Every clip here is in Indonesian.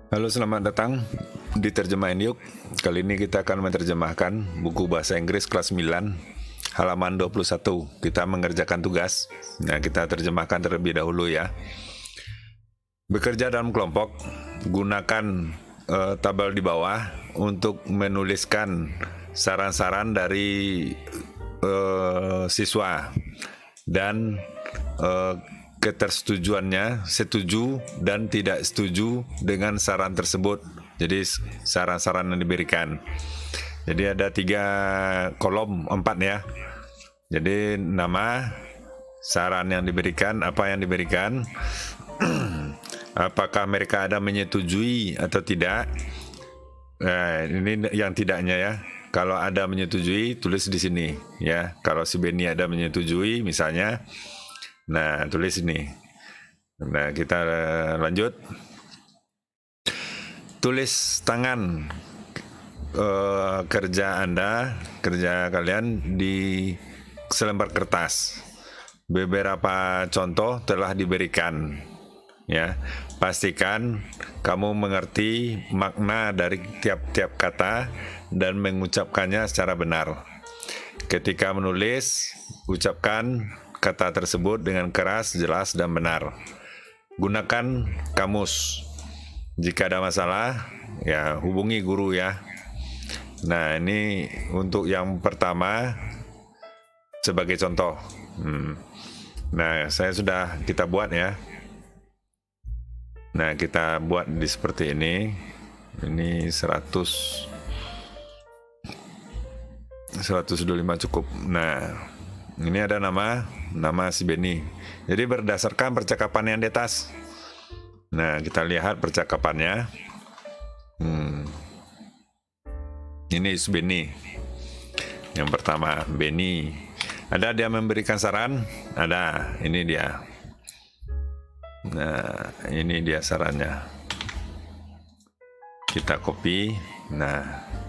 Halo, selamat datang di Terjemahin Yuk. Kali ini kita akan menerjemahkan buku bahasa Inggris kelas 9, halaman 21. Kita mengerjakan tugas. Nah, kita terjemahkan terlebih dahulu ya. Bekerja dalam kelompok, gunakan tabel di bawah untuk menuliskan saran-saran dari siswa dan ketersetujuannya, setuju dan tidak setuju dengan saran tersebut. Jadi saran-saran yang diberikan. Jadi ada 3 kolom, 4 ya. Jadi nama, saran yang diberikan, apa yang diberikan, apakah mereka ada menyetujui atau tidak. Nah, ini yang tidaknya ya. Kalau ada menyetujui, tulis di sini ya. Kalau si Benny ada menyetujui misalnya, nah tulis ini. Nah, kita lanjut. Tulis tangan kerja kalian di selembar kertas. Beberapa contoh telah diberikan ya. Pastikan kamu mengerti makna dari tiap-tiap kata dan mengucapkannya secara benar. Ketika menulis, ucapkan kata tersebut dengan keras, jelas, dan benar. Gunakan kamus. Jika ada masalah, ya hubungi guru ya. Nah, ini untuk yang pertama sebagai contoh. Nah, kita buat ya. Nah, kita buat seperti ini. Ini 125 cukup. Nah, ini ada nama si Benny. Jadi berdasarkan percakapan yang di atas. Nah, kita lihat percakapannya. Ini si Benny. Yang pertama, Benny. Ada dia memberikan saran? Ada. Ini dia. Nah, ini dia sarannya. Kita copy. Nah,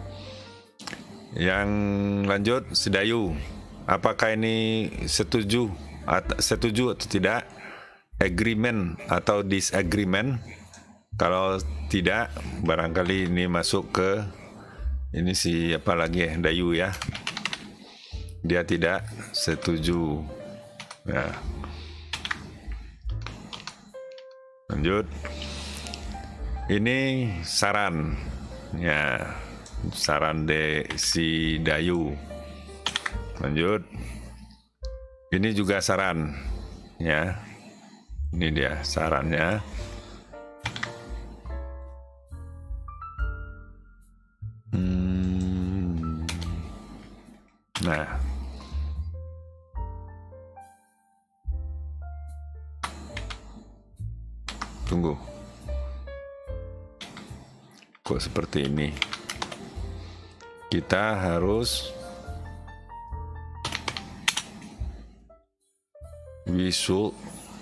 yang lanjut si Dayu. Apakah ini setuju atau tidak? Agreement atau disagreement? Kalau tidak, barangkali ini masuk ke ini si apa lagi ya, Dayu ya. Dia tidak setuju. Nah, lanjut. Ini saran ya, saran si Dayu. Lanjut. Ini juga saran ya. Ini dia sarannya. Nah, tunggu. Kok seperti ini? Kita harus visual.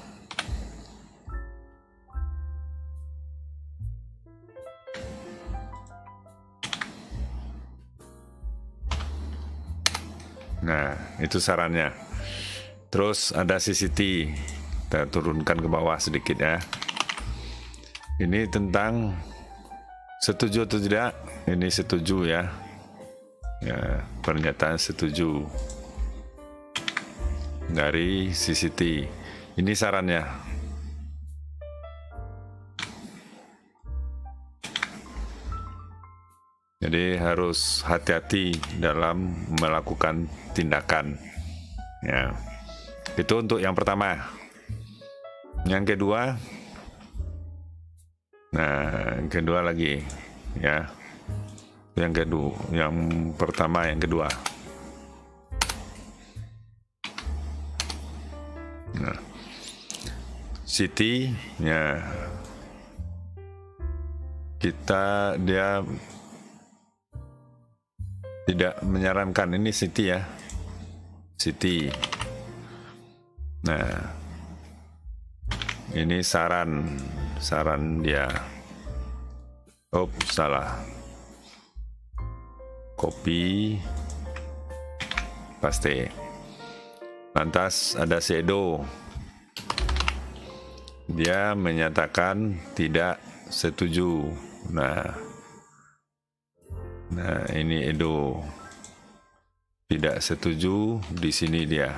Nah, itu sarannya. Terus ada CCT. Kita turunkan ke bawah sedikit ya. Ini tentang setuju atau tidak. Ini setuju ya. Ya, pernyataan setuju dari CCT. Ini sarannya. Jadi harus hati-hati dalam melakukan tindakan. Ya, itu untuk yang pertama. Yang kedua, nah, yang kedua lagi, ya. Yang pertama, yang kedua. Nah, Siti, ya. Dia tidak menyarankan. Ini Siti ya. Siti. Nah, ini saran dia. Oh, salah. Copy, paste. Lantas ada Sedo. Dia menyatakan tidak setuju Nah, ini Edo tidak setuju, di sini dia.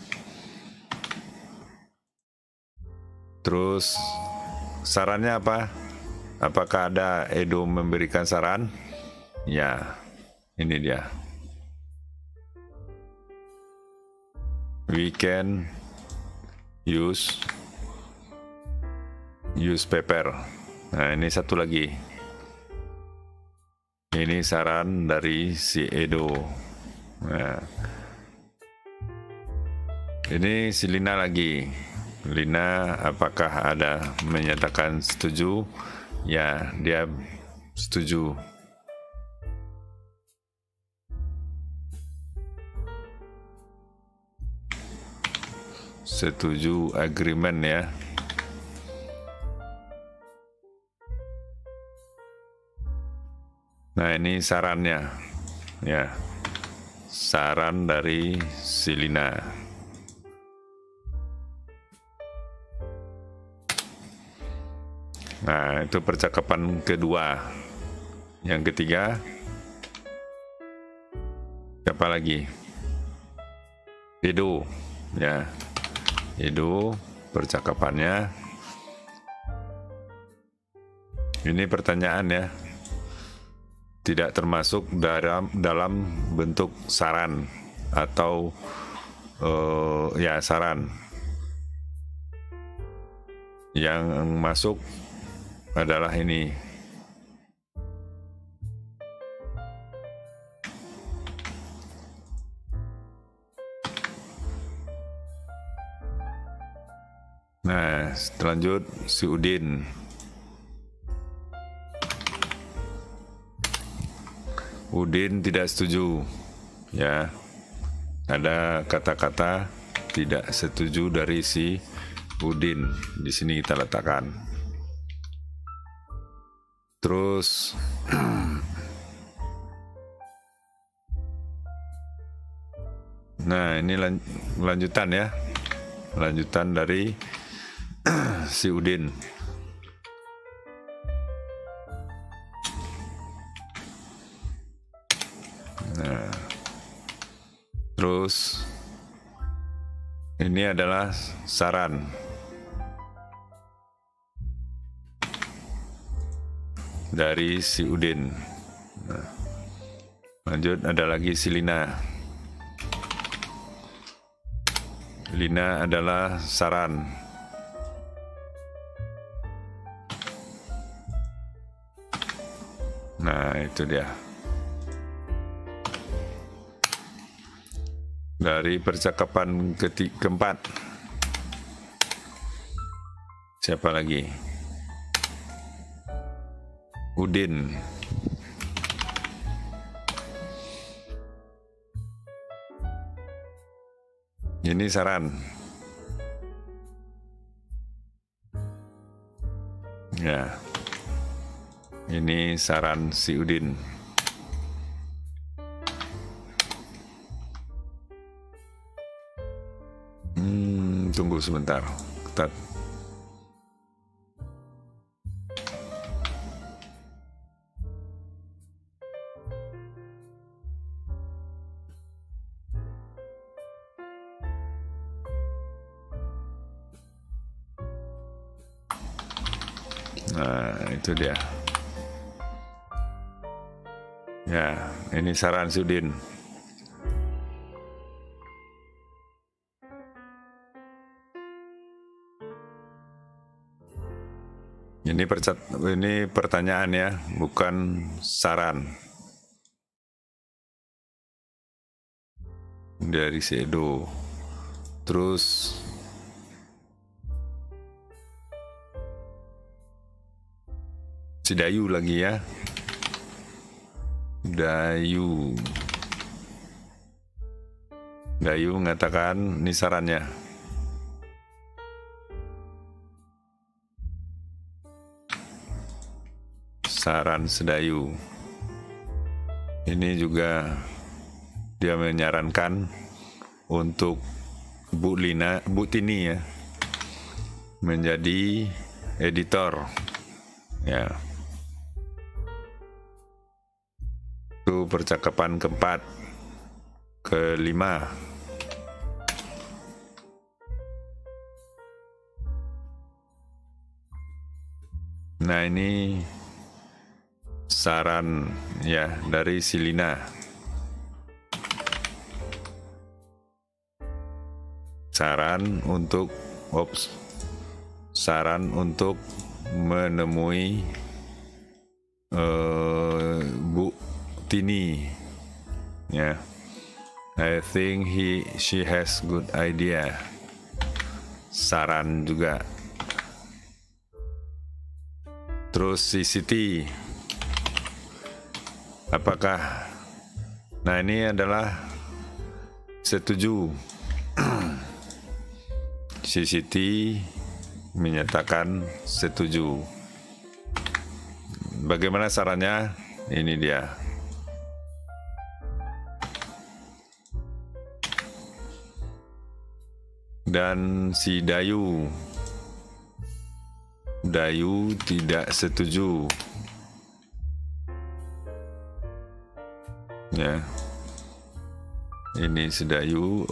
Terus sarannya apa? Apakah ada Edo memberikan saran? Ya, ini dia. We can use paper. Nah, ini satu lagi. Ini saran dari si Edo. Nah, ini si Lina lagi. Lina apakah ada menyatakan setuju? Ya, dia setuju. Setuju agreement ya. Nah, ini sarannya. Ya. Saran dari Silina. Nah, itu percakapan kedua. Yang ketiga, siapa lagi? Edo, ya. Edo, percakapannya. Ini pertanyaan ya. Tidak termasuk dalam bentuk saran atau ya saran. Yang masuk adalah ini. Nah, lanjut si Udin. Udin tidak setuju, ya. Ada kata-kata tidak setuju dari si Udin. Di sini kita letakkan. Terus nah, ini lanjutan ya. Lanjutan dari si Udin. Nah, terus ini adalah saran dari si Udin. Nah, lanjut ada lagi si Lina. Lina adalah saran. Nah, itu dia. Dari percakapan keempat, siapa lagi? Udin. Ini saran. Ya. Ini saran si Udin. Tunggu sebentar. Nah, itu dia. Ya, ini saran Sudin. Ini pertanyaan ya, bukan saran. Dari si Edo. Terus si Dayu lagi ya. Dayu mengatakan ini sarannya. Saran Sedayu. Ini juga dia menyarankan untuk Bu Tini ya menjadi editor ya. Itu percakapan keempat. Kelima. Nah, ini saran ya dari Silina. Saran untuk menemui Bu Tini. Ya, I think she has good idea. Saran juga. Terus si Siti, apakah? Nah, ini adalah setuju. Si Siti menyatakan setuju. Bagaimana sarannya? Ini dia. Dan si Dayu tidak setuju. Ya. Ini si Dayu,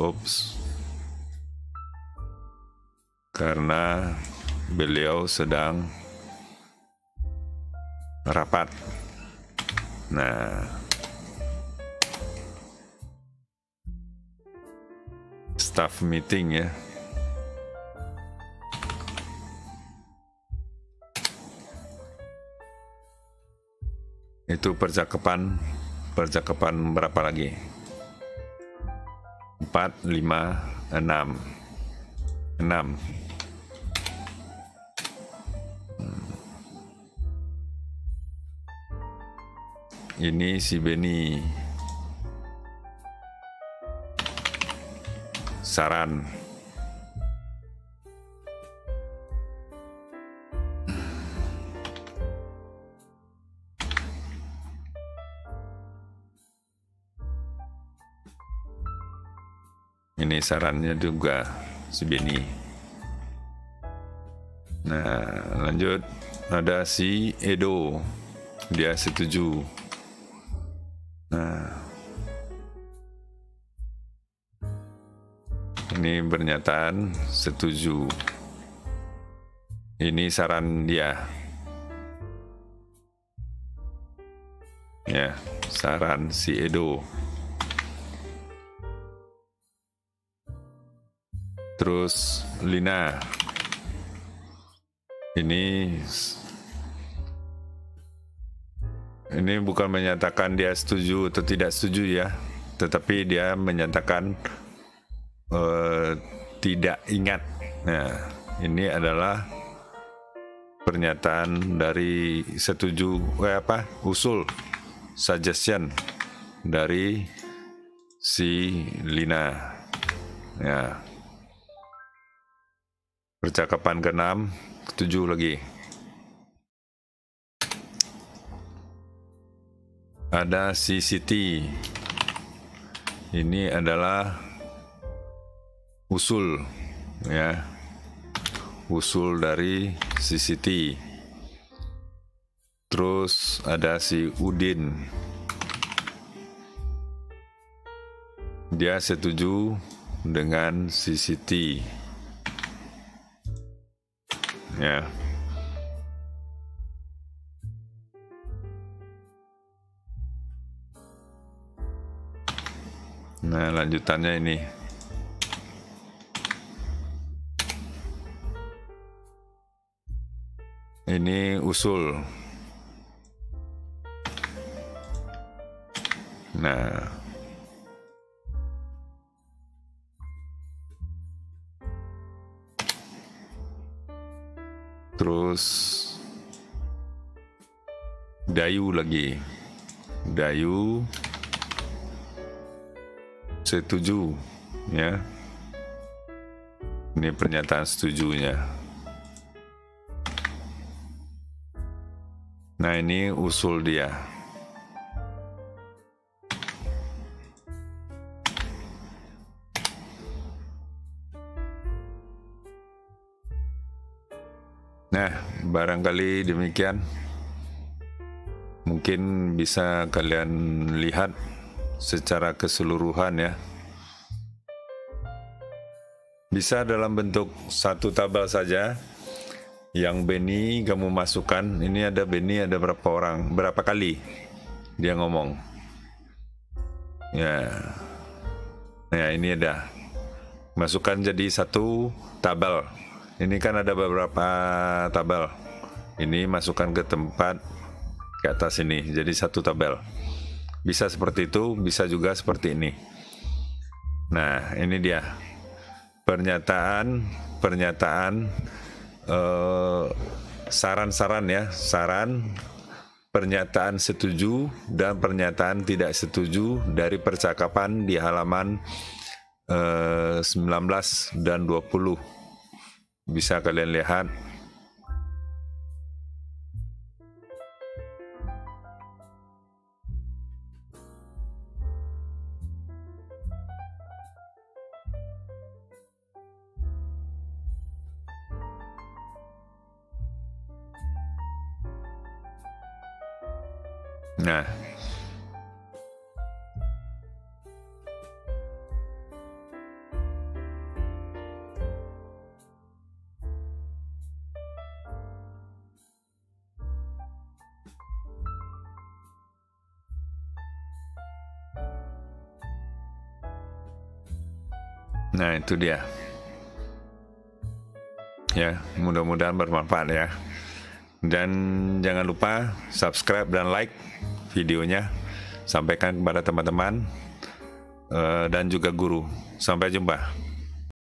karena beliau sedang rapat. Nah, staff meeting ya. Itu percakapan berapa lagi? 4, 5, 6. Ini si Beni. Saran. Ini sarannya juga si Beni. Nah, lanjut ada si Edo. Dia setuju. Nah, ini pernyataan setuju. Ini saran dia. Ya, saran si Edo. Terus Lina. Ini bukan menyatakan dia setuju atau tidak setuju ya, tetapi dia menyatakan tidak ingat. Nah, ini adalah pernyataan dari setuju usul suggestion dari si Lina. Ya. Percakapan ke-6, ke-7 lagi. Ada si Siti. Ini adalah usul ya. Usul dari si Siti. Terus ada si Udin. Dia setuju dengan si Siti. Ya. Nah, lanjutannya ini. Ini usul. Nah, terus Dayu lagi. Dayu setuju ya. Ini pernyataan setujunya. Nah, ini usul dia. Nah, barangkali demikian. Mungkin bisa kalian lihat secara keseluruhan ya. Bisa dalam bentuk satu tabel saja. Yang Benny kamu masukkan, ini ada Benny ada berapa orang, berapa kali dia ngomong. Ya. Nah, ini ada. Masukkan jadi satu tabel. Ini kan ada beberapa tabel. Ini masukkan ke tempat ke atas ini, jadi satu tabel. Bisa seperti itu, bisa juga seperti ini. Nah, ini dia pernyataan saran-saran ya, saran, pernyataan setuju dan pernyataan tidak setuju dari percakapan di halaman 19 dan 20. Bisa kalian lihat. Nah, itu dia. Ya, mudah-mudahan bermanfaat ya. Dan jangan lupa subscribe dan like videonya. Sampaikan kepada teman-teman dan juga guru. Sampai jumpa.